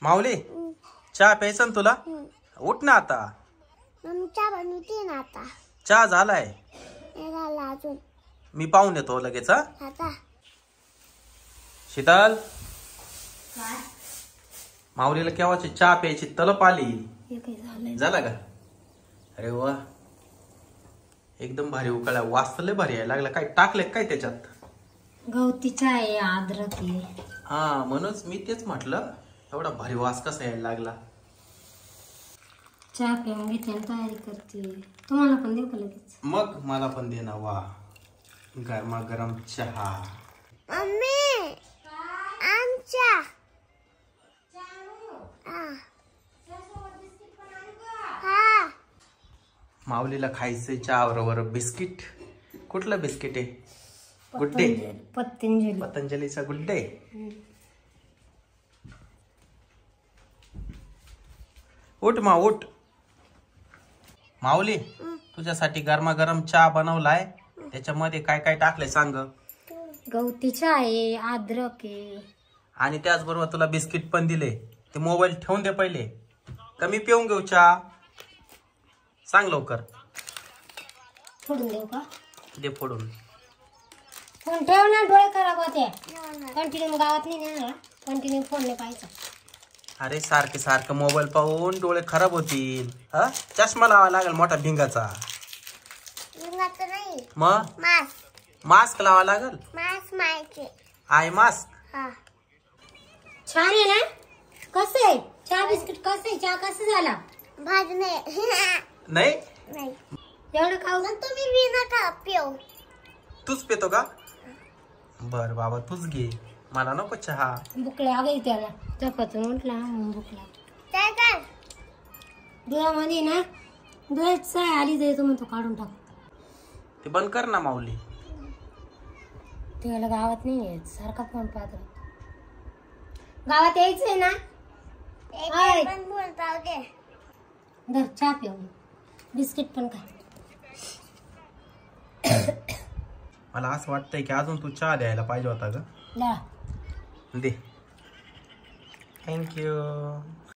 माऊली चहा प्यायचा ना तुला? उठ ना आता. चहा बनवते ना आता. चहा झालाय. झाला अजून. मी पाहून येतो लगेच. आता शीतल, माऊलीला केव्हाची चहा प्यायची तलप आली. झाला का? अरे वा, एकदम भारी उकळला. वास लय भारी यायला लागला. काय टाकले काय त्याच्यात? गवती चहा आहे, अद्रक आहे. हा म्हणूनच मी तेच म्हटलं, एवढा भारी वास कसा यायला लागला. चहा पिऊन घेते, तयारी करते. तुम्हाला पण देऊ का लगेच? मग मला पण दे ना. वा, गरमागरम चहा. मम्मी आमच्या माऊलीला खायचंय चहा बरोबर बिस्किट. कुठलं बिस्किट आहे? गुड्डे. पतंजली. पतंजलीचा गुड्डे. उठ मा उठ. माऊली तुझ्यासाठी गरमागरम चहा बनवलाय. त्याच्यामध्ये काय काय टाकलंय सांग. गवती चहा आहे, अद्रक आहे, आणि त्याचबरोबर तुला बिस्किट पण दिले. ते मोबाईल ठेवून दे पहिले, कमी पिऊन घेऊ चहा. सांग लवकर. फोडून देऊ का? दे फोडून. फोन ठेव ना, डोळे खराब होते. कंटिन्यू गावात नाही नेणार, कंटिन्यू फोन नाही पाहायचा. अरे सारखे सारखं मोबाईल पाहून डोळे खराब होतील. हा, चष्मा लावा लागेल मोठा भिंगाचा. नाही मग मास्क. मास्क लावा लागेल. मास्क माहिती. आय मास्क. हा छान आहे ना? कसं आहे चहा बिस्किट? कसं आहे चहा? कसं झाला? भाजणे नाही नाही. एवढं खाऊ. तुम्ही बी नका पिऊ. तूच पितो का? बर बाबा तूच घे, मला नको चहा. भूक लागेल त्याला. झोपातून उठला म्हणून भूक लागली. काय काय डोळ्यामध्ये ना डोळ्यात साय आली जाईल, तो म्हणतो काढून टाक. ते बंद कर ना माऊली. त्याला गावात नाही यायचं, सारखा फोन पाहतो. गावात यायचंय ना? पण बोलता दे. धर चहा पिऊ, बिस्किट पण खा. मला असं वाटतंय की अजून तू चहा द्यायला पाहिजे होता ग. ला दे. थँक्यू.